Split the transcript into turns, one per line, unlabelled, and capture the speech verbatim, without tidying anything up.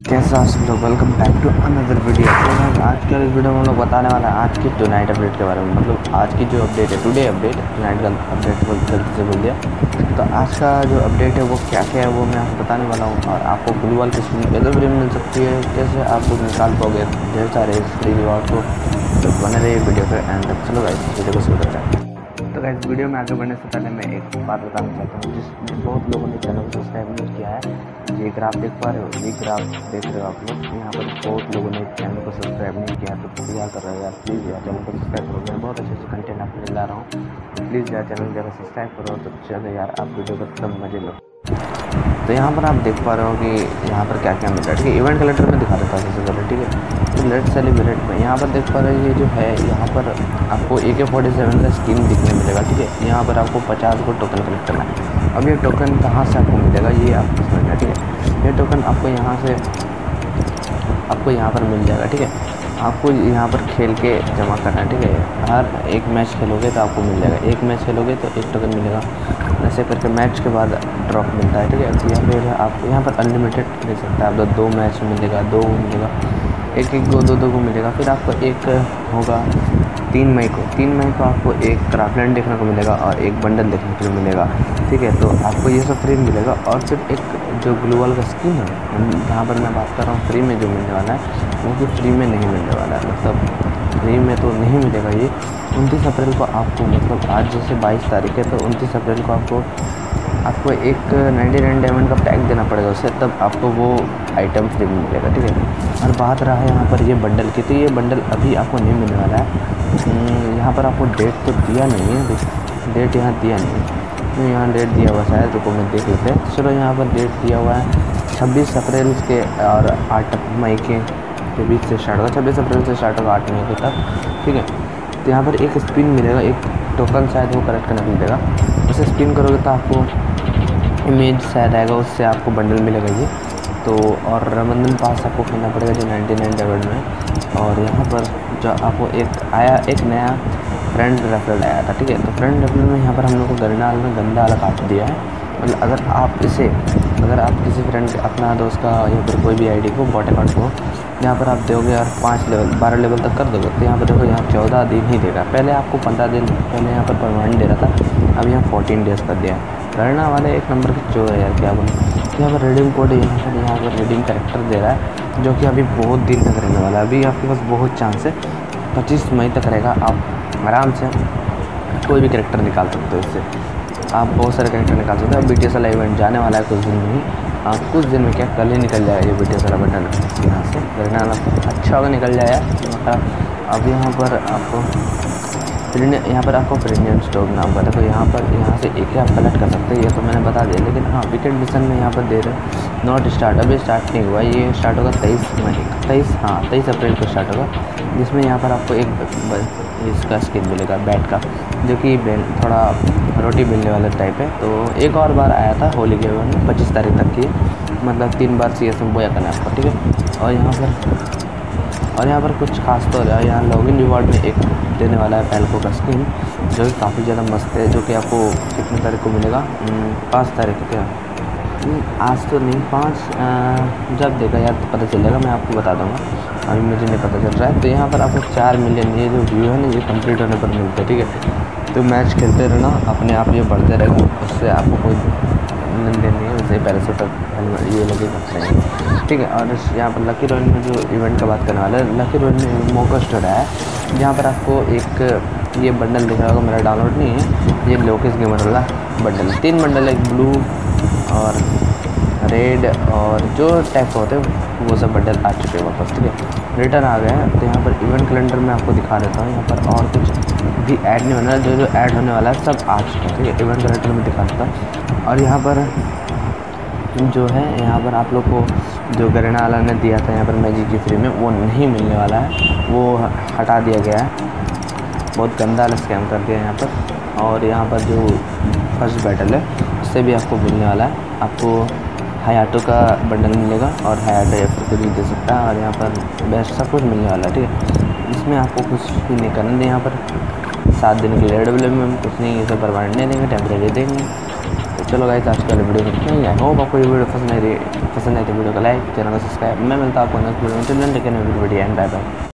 कैसे आप सब लोग, welcome back to another video. तो आज के इस वीडियो में हम लोग बताने वाला है आज की टू नाइट अपडेट के बारे में, मतलब आज की जो अपडेट है, टुडे अपडेट, नाइट का अपडेट गलती से बोल दिया। तो आज का जो अपडेट है वो क्या क्या है वो मैं आपको बताने वाला हूँ। और आपको ग्लू वाल की स्क्रीन इधर भी मिल सकती है, कैसे आप लोग निकाल पाओगे ढेर सारे फ्री रिवॉर्ड को। तो बने रहिए वीडियो पे एंड तक। चलो गाइस वीडियो को शुरू करते हैं। तो गाइस वीडियो में आगे बढ़ने से पहले मैं एक बात बताना चाहता हूँ, जिस बहुत लोगों ने चैनल को सब्सक्राइब नहीं किया है। ये ग्राफ देख पा रहे हो, ये ग्राफ देख रहे हो आप लोग, यहाँ पर बहुत लोगों ने चैनल को सब्सक्राइब नहीं किया। तो क्या कर रहे हो यार, प्लीज़ यार चैनल को सब्सक्राइब करो। मैं बहुत अच्छे अच्छे कंटेंट आपको ला रहा हूँ, प्लीज़ यार चैनल जगह सब्सक्राइब करो। तो चलो यार आप वीडियो को एकदम मजे लो। तो यहाँ पर आप देख पा रहे हो कि यहाँ पर क्या क्या मिल रहा है, ठीक है। इवेंट कलेक्टर में दिखा देता है सबसे पहले, ठीक है। तो लेट्स सेलिब्रेट में यहाँ पर देख पा रहे हो, ये जो है यहाँ पर आपको ए के फोर्टी सेवन का स्किन दिखने मिलेगा, ठीक है। यहाँ पर आपको पचास को टोकन कलेक्ट करना है। अब ये टोकन कहाँ से आपको मिलेगा ये आपको समझना है, ठीक है। ये टोकन आपको यहाँ से आपको यहाँ पर मिल जाएगा, ठीक है। आपको यहाँ पर खेल के जमा करना है, ठीक है। हर एक मैच खेलोगे तो आपको मिल जाएगा, एक मैच खेलोगे तो एक टोकन मिलेगा, ऐसे करके मैच के बाद ड्रॉप मिलता है, ठीक है। तो यहाँ पर आप यहाँ पर अनलिमिटेड ले सकते हैं आप, दो मैच मिलेगा, दो मिलेगा, एक एक दो दो दो को मिलेगा। फिर आपको एक होगा तीन मई को तीन मई को आपको एक क्राफ्टलैंड देखने को मिलेगा और एक बंडल देखने को मिलेगा, ठीक है। तो आपको ये सब फ्री मिलेगा। और फिर एक जो ग्लू वाल का स्किन है, जहाँ पर मैं बात कर रहा हूँ फ्री में जो मिलने वाला है, वो कि फ्री में नहीं मिलने वाला है, मतलब फ्री में तो नहीं मिलेगा ये। उनतीस अप्रैल को आपको, मतलब आज जैसे बाईस तारीख है, तो उनतीस अप्रैल को आपको आपको एक नाइन्टी नाइन डायमंड का पैक देना पड़ेगा उससे, तब आपको वो आइटम फ्री में मिलेगा, ठीक है। और बात रहा है यहाँ पर ये बंडल की, तो ये बंडल अभी आपको नहीं मिलने वाला है। यहाँ पर आपको डेट तो दिया नहीं है, डेट यहाँ दिया नहीं है, तो यहाँ डेट दिया हुआ शायद, रुको मैं देख लेते हैं। चलो यहाँ पर डेट दिया हुआ है छब्बीस अप्रैल के और आठ मई के के बीच से स्टार्ट होगा। छब्बीस अप्रैल से स्टार्ट होगा आठ मई के तक, ठीक है। तो यहाँ पर एक स्पिन मिलेगा, एक टोकन शायद वो कलेक्ट करना मिलेगा। उसे स्पिन करोगे तो आपको इमेज शायद आएगा, उससे आपको बंडल मिलेगा ये। तो और रमंदन पास आपको खेलना पड़ेगा जो नाइन्टी नाइन डायमंड में। और यहाँ पर जो आपको एक आया, एक नया फ्रेंड रेफरल आया था, ठीक है। तो फ्रेंड रेफरल में यहाँ पर हम लोग को गरनाल में गंदा वाला काट दिया है। मतलब अगर आप इसे अगर आप किसी फ्रेंड अपना दोस्त का या फिर कोई भी आईडी को बॉट अकाउंट को यहाँ पर आप दोगे और पाँच लेवल बारह लेवल तक कर दोगे, तो यहाँ पर देखो यहाँ चौदह दिन ही देगा। पहले आपको पंद्रह दिन पहले यहाँ पर परमानेंट दे रहा था, अब यहाँ फोर्टीन डेज़ कर दिया है। करना वाले एक नंबर की चोर है यार, क्या बोलूँ। यहाँ पर रिडीम कोड यहाँ पर यहाँ पर रिडीम कैरेक्टर दे रहा है, जो कि अभी बहुत दिन तक रहने वाला है। अभी आपके पास बहुत चांस है, पच्चीस मई तक रहेगा। आप आराम से कोई भी कैरेक्टर निकाल सकते हो इससे, आप बहुत सारे कैरेक्टर निकाल सकते हो। बी टी एस वाला इवेंट जाने वाला है कुछ दिन में ही, आप कुछ दिन में क्या कल ही निकल जाएगा ये बी टी एस वाला बटन यहाँ से करना वाला अच्छा होगा, निकल जाएगा। अब यहाँ पर आपको प्रीमियम यहाँ पर आपको प्रीमियम स्टोर नाम का था, तो यहाँ पर यहाँ से एक ही आप कलेक्ट कर सकते हैं, ये तो मैंने बता दिया। लेकिन हाँ विकेट मिशन में यहाँ पर दे रहे नॉट स्टार्ट, अभी स्टार्ट नहीं हुआ, ये स्टार्ट होगा तेईस मई तेईस हाँ तेईस अप्रैल को स्टार्ट होगा, जिसमें यहाँ पर आपको एक इसका स्किन मिलेगा बैट का, जो कि थोड़ा रोटी बेलने वाला टाइप है। तो एक और बार आया था होली के में पच्चीस तारीख तक की, मतलब तीन बार सी एस में बोया करना आपको, ठीक है। और यहाँ पर और यहाँ पर कुछ खास तो है, यहाँ लॉगिन रिवॉर्ड में एक देने वाला है पैल्को का स्किन, जो कि काफ़ी ज़्यादा मस्त है, जो कि आपको कितने तारीख को मिलेगा, पाँच तारीख को क्या आज तो नहीं, पाँच जब देगा यार तो पता चलेगा, मैं आपको बता दूंगा, अभी मुझे नहीं पता चल रहा है। तो यहाँ पर आपको चार मिलियन ये जो व्यू है ना, ये कंप्लीट होने पर मिलता है, ठीक है। तो मैच खेलते रहना, अपने आप ये बढ़ते रहेगा, उससे आपको कोई लेन देन नहीं है, वैसे पैराशूट ये लगेगा नहीं, ठीक है। और यहाँ पर लकी रॉयल में जो इवेंट का बात करने वाला है, लकी रॉयल में मौका स्टोर है, जहाँ पर आपको एक ये बंडल दिख रहा होगा, मेरा डाउनलोड नहीं है, ये लोकेश गेमर वाला बंडल, तीन बंडल, एक ब्लू और रेड और जो टाइप का होते हैं वो सब बंडल आ चुके हैं वापस, ठीक है। रिटर्न आ गए हैं। तो यहाँ पर इवेंट कैलेंडर में आपको दिखा देता हूँ, यहाँ पर और कुछ भी ऐड नहीं होना है, जो जो ऐड होने वाला है सब आ चुका है, ठीक है। इवेंट कैलेंडर में दिखा देता हूँ। और यहाँ पर जो है, यहाँ पर आप लोग को जो गरना वाला ने दिया था यहाँ पर मैजिक की फ्री में, वो नहीं मिलने वाला है, वो हटा दिया गया है, बहुत गंदा वाला स्कैम कर दिया यहाँ पर। और यहाँ पर जो फर्स्ट बैटल है उससे भी आपको मिलने वाला है, आपको हायाटो का बंडल मिलेगा और हायाटो या फिर कुछ भी दे सकता है। और यहाँ पर बेस्ट सब कुछ मिलने वाला है, ठीक है। इसमें आपको कुछ भी नहीं करना है, यहाँ पर सात दिन के लिए डब्ल्यू में कुछ नहीं, ये सब परमानेंट नहीं देंगे, टेम्परेरी देंगे। तो चलो गाइस आज का वीडियो में इतना ही है। होप आपको ये वीडियो पसंद आई पसंद आई तो वीडियो को लाइक, चैनल को सब्सक्राइब। मैं मिलता हूँ आपको नेक्स्ट वीडियो में। Till then take care, video end bye bye.